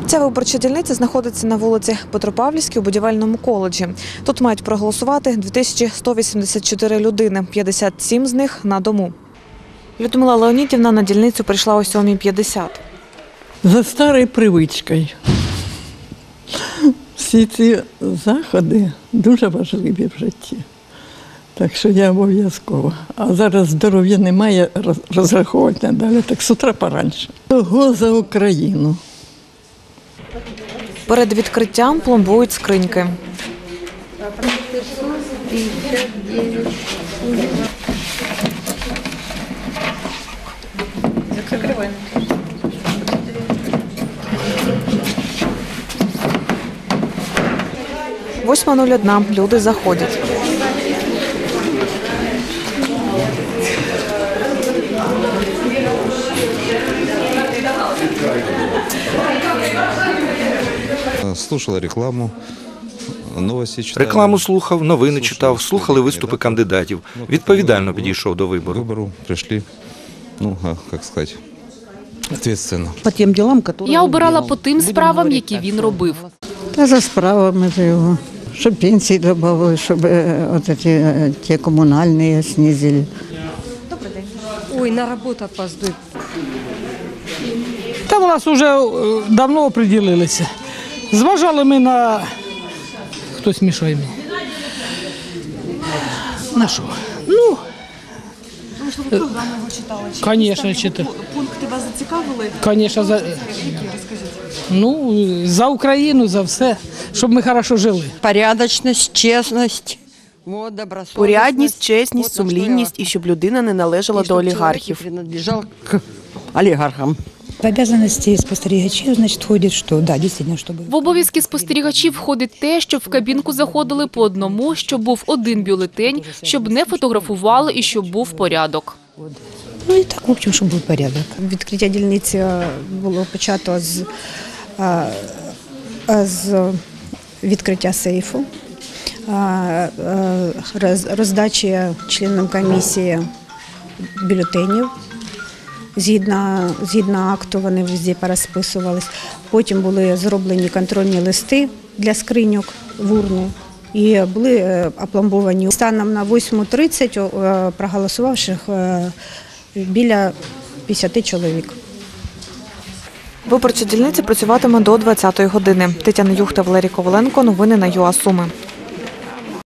Ця виборча дільниця знаходиться на вулиці Петропавлівській у будівельному коледжі. Тут мають проголосувати 2184 людини, 57 з них на дому. Людмила Леонідівна на дільницю прийшла о 7:50. За старою привичкою. Всі ці заходи дуже важливі в житті. Так що я обов'язково. А зараз здоров'я немає, розраховувати надалі, так з утра пораньше. Того за Україну. Перед відкриттям пломбують скриньки. Закривай. 8:01. Люди заходять. Слушала рекламу, новості читав. Рекламу слухав, новини читав, слухали виступи кандидатів. Відповідально підійшов до вибору. Вибору прийшли, як сказати, відповідально. Я обирала по тим справам, які він робив. Та за справами його. Щоб пенсії додали, щоб ті комунальні знизили. Добрий день. Ой, на роботу опаздую. Та в нас вже давно оприділилися. Зважали ми на... Хтось мішає мені. На що? Ну... Тому що ви програму його читали? Звісно, читав. Пункти вас зацікавили? Звісно, ну, за Україну, за все, щоб ми хорошо жили. Порядочність, чесність. Порядність, чесність, сумлінність і щоб людина не належала до олігархів. Принадлежав к олігархам. В обов'язки спостерігачів, значить, входить, що, да, дійсно, щоб... В обов'язки спостерігачів входить те, щоб в кабінку заходили по одному, щоб був один бюлетень, щоб не фотографували і щоб був порядок. Ну і так, в общем, щоб був порядок. Відкриття дільниці було почато з відкриття сейфу, роздачі членам комісії бюлетенів. Згідно акту вони везде порозписувались. Потім були зроблені контрольні листи для скриньок в урну і були опломбовані. Станом на 8:30 проголосувавших біля 50 чоловік. Виборча дільниця працюватиме до 20:00 години. Тетяна Юхта, Валерій Коваленко. Новини на ЮА Суми.